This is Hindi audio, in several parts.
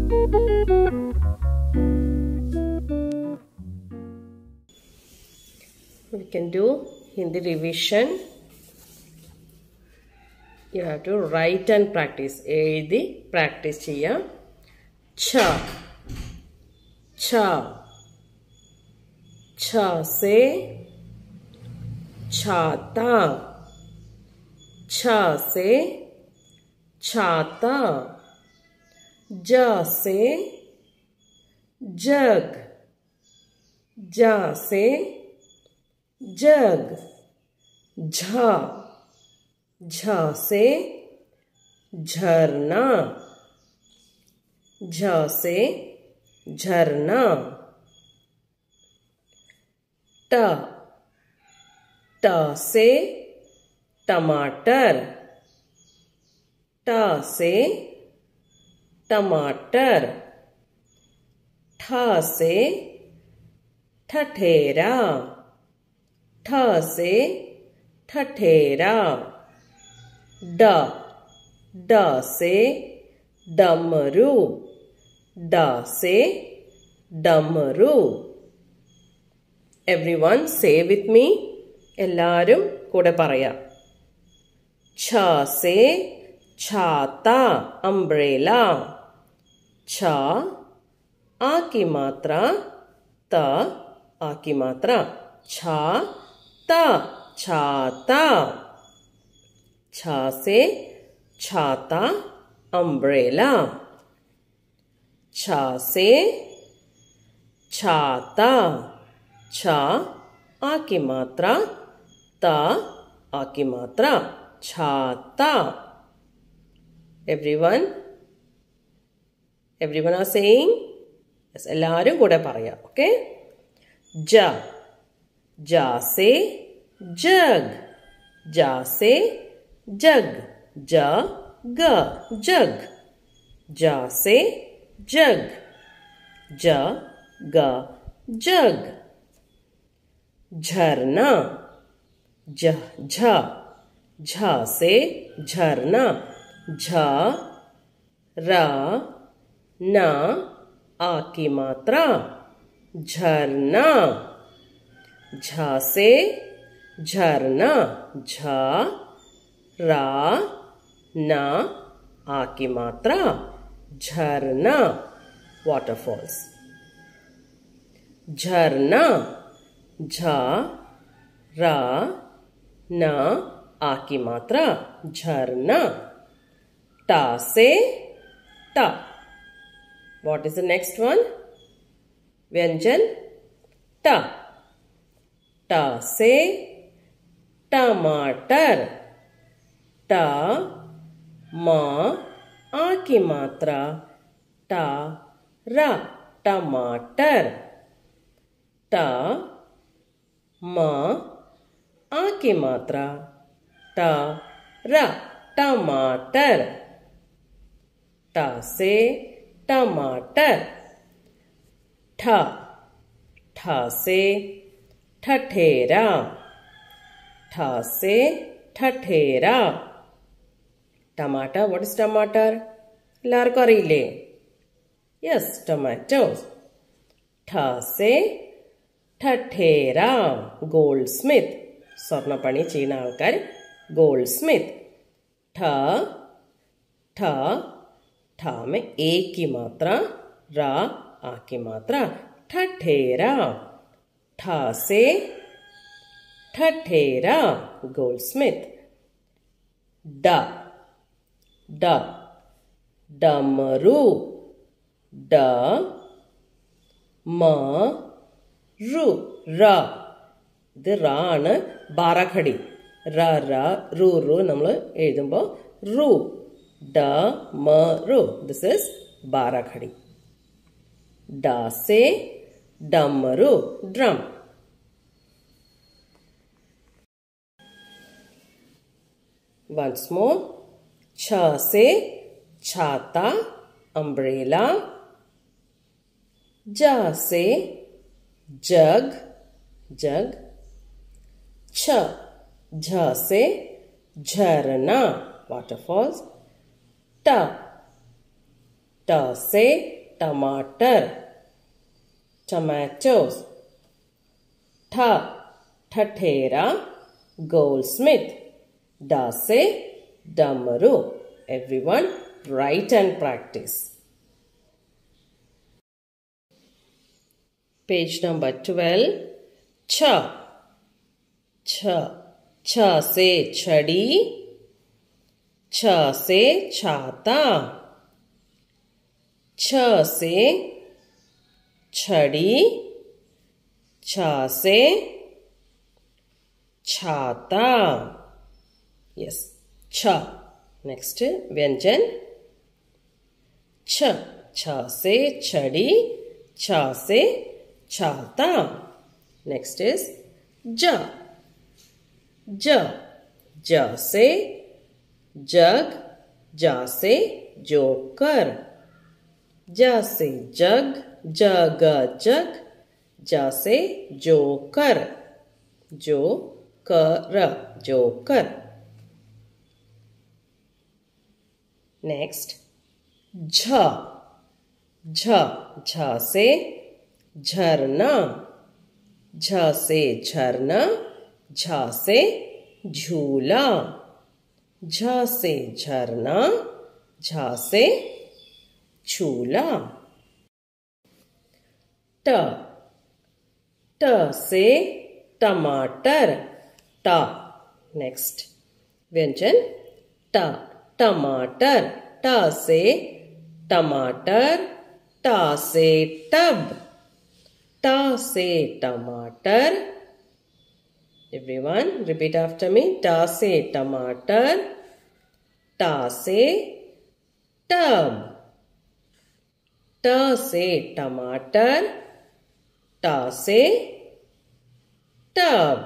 We can do Hindi revision. You have to write and practice. എഴുതി practice ചെയ്യാം. Cha, cha, cha से छाता, छा से छाता, ज से जग, जा से जग, झा, झा से झरना, झ से झरना, ट, ट से टमाटर, ट से टमाटर, ठ से ठठेरा, ठ से ठठेरा, ड, ड से डमरू, ड से डमरू. Everyone say with me. എല്ലാരും കൂടെ പറയാം. ഛ से छाता, अम्ब्रेला. छ, आ की मात्रा, त, आ की मात्रा, छा, त, छाता. छ से छाता, अम्ब्रेला. छ से छाता, छ, आ की मात्रा, त, आ की मात्रा, छाता. Everyone are saying? Yes, എല്ലാരും കൂടെ പറയാം. Okay? ज, ज से जग, ज से जग, ज, ग, जग, ज से जग, ज, ग, जग. झरना, झ, झ, झ से झरना, झ, र, न, आ की मात्रा, झरना. झ से झरना, झ, र, न, आ की मात्रा, झरना. Waterfalls. झरना, झ, र, न, आ की मात्रा, झरना. ट से ट. What is the next one? व्यंजन ट. ट से टमाटर, ट, म, आ की मात्रा, ट, र, टमाटर. ट, म, आ की मात्रा, ट, र, टमाटर. ट से टमाटर. ठ, ठ से ठठेरा, ठ से ठठेरा. टमाटर, what is टमाटर? എല്ലാവർക്കും അറിയില്ലേ? Yes, tomatoes. ठ से ठठेरा, goldsmith. സ്വർണ്ണപ്പണി ചെയ്യുന്ന ആൾക്കാർ goldsmith. ठ, ठ, ठ में ए की मात्रा, रा, आ की मात्रा, ठठेरा. ठ से ठठेरा, goldsmith. ड, ड, डमरू, ड, म, रू, र. ഇത് റ ആണ്, ബാറാഖടി. റ, ര, റു, റു നമ്മൾ എഴുതുമ്പോൾ റു, ഡ, മ, ru. This is बाराखड़ी. ड से डमरू, drum. Once more. छ से छाता, umbrella. ज से जग, जग. छ, झ से झरना, waterfalls. ट, ट से टमाटर tomatoes. ठठेरा goldsmith. ड से डमरू. Everyone write and practice. Page number 12. छ से छड़ी. छ से छाता. छ से छड़ी. छ से छाता. Yes. छ. Next व्यंजन छ से छड़ी. छ से छाता. Next is ज से जग. ज से जोकर. ज से जग. जग जग. ज से जोकर. जोकर. नेक्स्ट झ से झरना. झ से झरना. झ से झूला. झ से झरना. झ से झूला. ट से टमाटर. टा. नेक्स्ट व्यंजन टमाटर. ट से टमाटर. टा से टब. टा से टमाटर. Everyone repeat after me. टा से टमाटर. टा से टब. ट से टमाटर. टा से टब.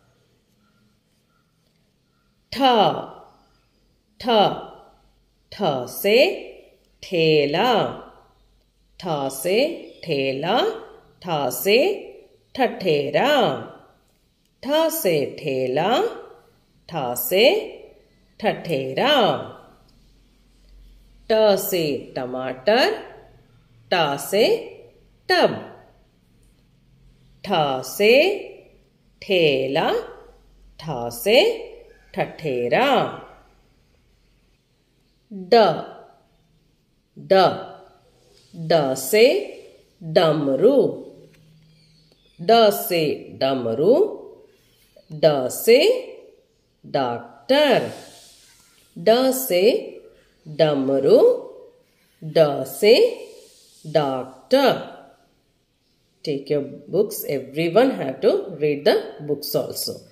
ठ से ठेला. ठ से ठेला. ठ से ठठेरा. ठ से ठेला. ठ से ठठेरा. ट से टमाटर. ट से टब. ठ से ठेला. ठ से ठठेरा. ड से डमरू. ड से डमरू. ड से डॉक्टर. ड से डमरू. ड से doctor. Take your books. Everyone have to read the books also.